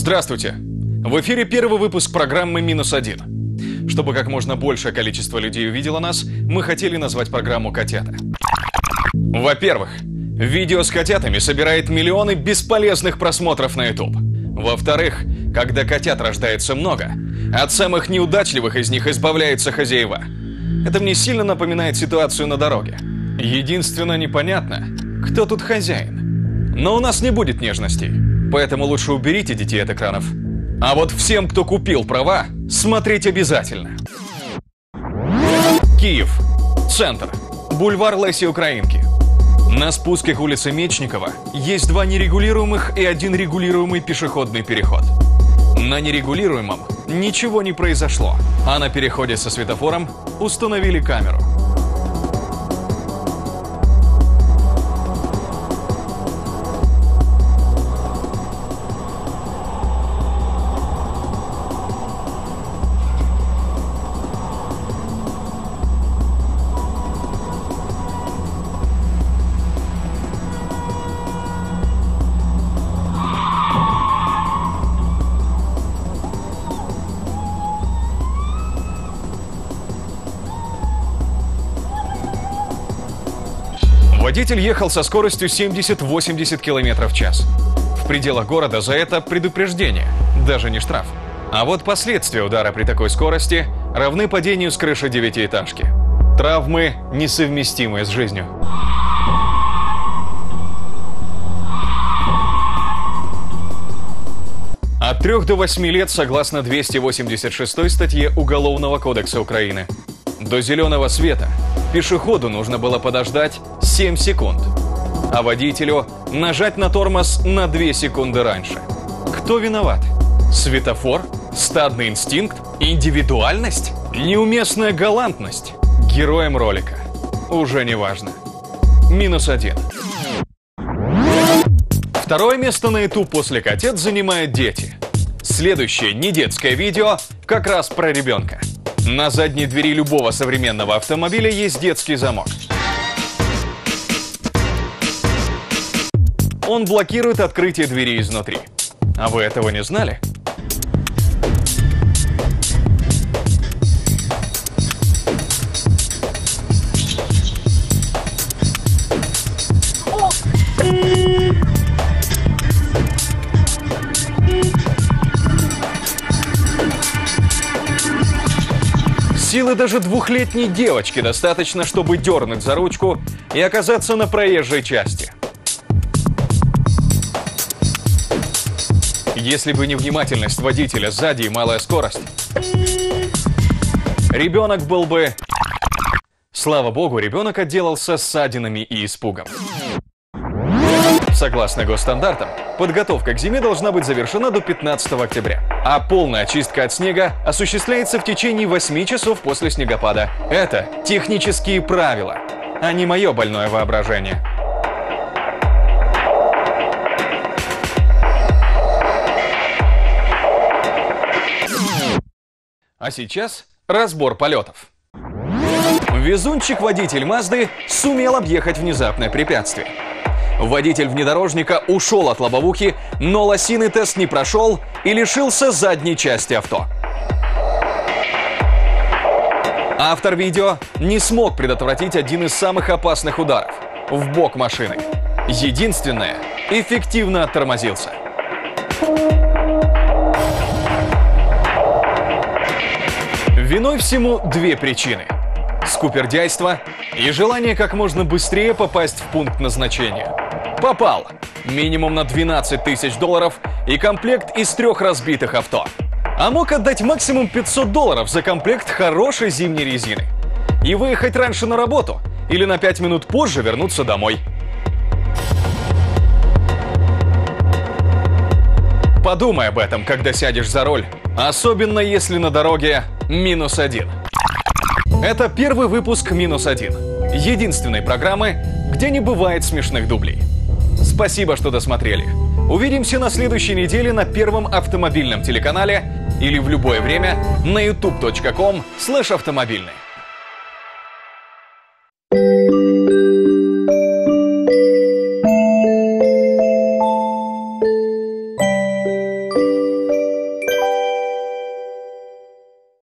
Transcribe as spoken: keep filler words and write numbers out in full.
Здравствуйте! В эфире первый выпуск программы «Минус один». Чтобы как можно большее количество людей увидело нас, мы хотели назвать программу «Котята». Во-первых, видео с котятами собирает миллионы бесполезных просмотров на YouTube. Во-вторых, когда котят рождается много, от самых неудачливых из них избавляются хозяева. Это мне сильно напоминает ситуацию на дороге. Единственно непонятно, кто тут хозяин. Но у нас не будет нежностей, поэтому лучше уберите детей от экранов. А вот всем, кто купил права, смотреть обязательно. Киев. Центр. Бульвар Лесі Українки. На спуске к улице Мечникова есть два нерегулируемых и один регулируемый пешеходный переход. На нерегулируемом ничего не произошло, а на переходе со светофором установили камеру. Водитель ехал со скоростью семьдесят-восемьдесят километров в час. В пределах города за это предупреждение, даже не штраф. А вот последствия удара при такой скорости равны падению с крыши девятиэтажки. Травмы, несовместимые с жизнью. От трёх до восьми лет согласно двести восемьдесят шестой статье Уголовного кодекса Украины. До зеленого света пешеходу нужно было подождать семь секунд, а водителю нажать на тормоз на две секунды раньше. Кто виноват? Светофор? Стадный инстинкт? Индивидуальность? Неуместная галантность? Героем ролика? Уже не важно. Минус один. Второе место на YouTube после котят занимают дети. Следующее недетское видео как раз про ребенка. На задней двери любого современного автомобиля есть детский замок. Он блокирует открытие двери изнутри. А вы этого не знали? Силы даже двухлетней девочки достаточно, чтобы дернуть за ручку и оказаться на проезжей части. Если бы не внимательность водителя сзади и малая скорость, ребенок был бы... Слава богу, ребенок отделался ссадинами и испугом. Согласно госстандартам, подготовка к зиме должна быть завершена до пятнадцатого октября, а полная очистка от снега осуществляется в течение восьми часов после снегопада. Это технические правила, а не мое больное воображение. А сейчас разбор полетов. Везунчик-водитель Мазды сумел объехать внезапное препятствие. Водитель внедорожника ушел от лобовухи, но лосиный тест не прошел и лишился задней части авто. Автор видео не смог предотвратить один из самых опасных ударов – в бок машины. Единственное, эффективно оттормозился. Виной всему две причины – скупердяйство и желание как можно быстрее попасть в пункт назначения. Попал! Минимум на двенадцать тысяч долларов и комплект из трех разбитых авто. А мог отдать максимум пятьсот долларов за комплект хорошей зимней резины. И выехать раньше на работу или на пять минут позже вернуться домой. Подумай об этом, когда сядешь за руль, особенно если на дороге минус один. Это первый выпуск «Минус один», единственной программы, где не бывает смешных дублей. Спасибо, что досмотрели. Увидимся на следующей неделе на первом автомобильном телеканале или в любое время на ютуб точка ком слэш автомобильный.